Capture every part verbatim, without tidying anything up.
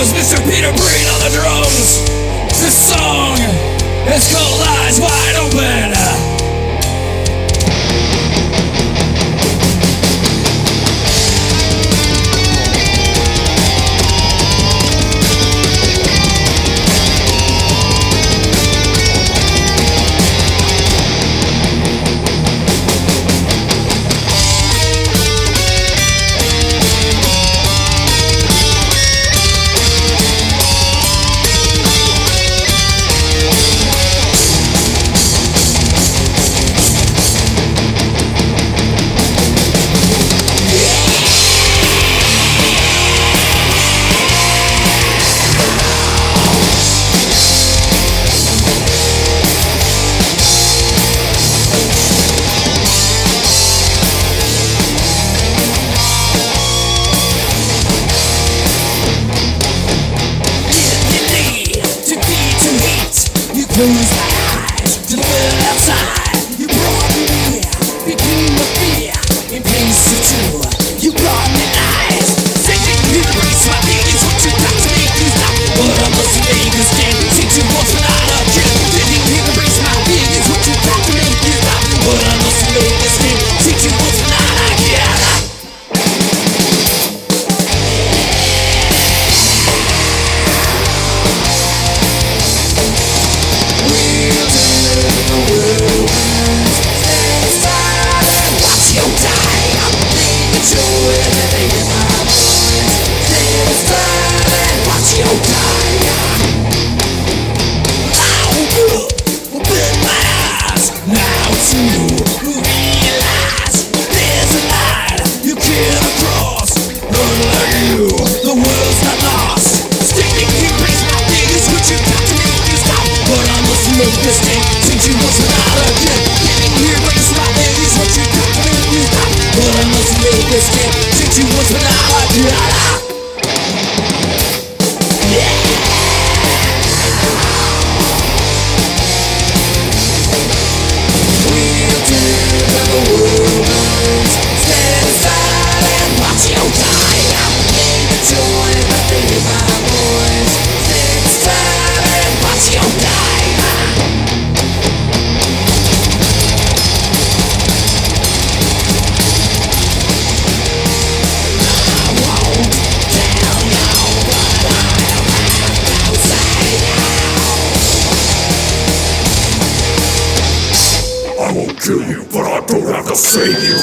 was Mister Peter Breen on the drums. This song is called Eyes Wide Open. Close my eyes to the world outside. You brought me here, between my fear and place to two. You brought me lies. Singing here to raise my feelings. What you got to make you stop? But I must make a stand. Since you once when I again. Singing here to raise my feelings. What you got to make you stop? But I must make a stand. Since you once when I again. Since you was not again, getting here but it's my days. What you got to make me stop? But I must make this step. Since you was not again. We'll turn when the world burns. Stand aside and watch you die. Need the joy that they hear my voice. Stand aside and watch you die. I won't kill you, but I don't have to save you.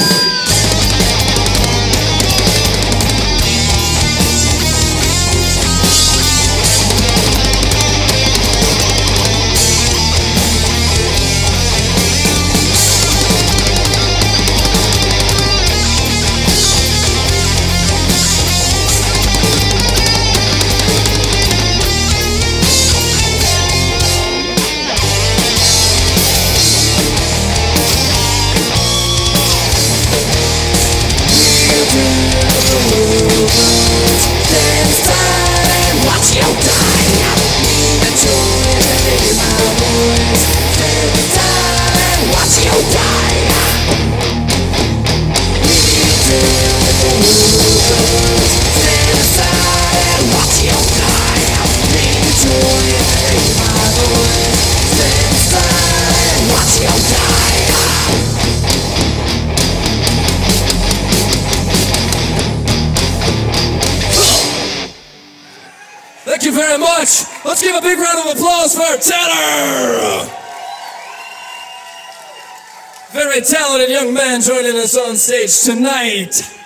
Thank you very much. Let's give a big round of applause for Tanner. Very talented young man joining us on stage tonight.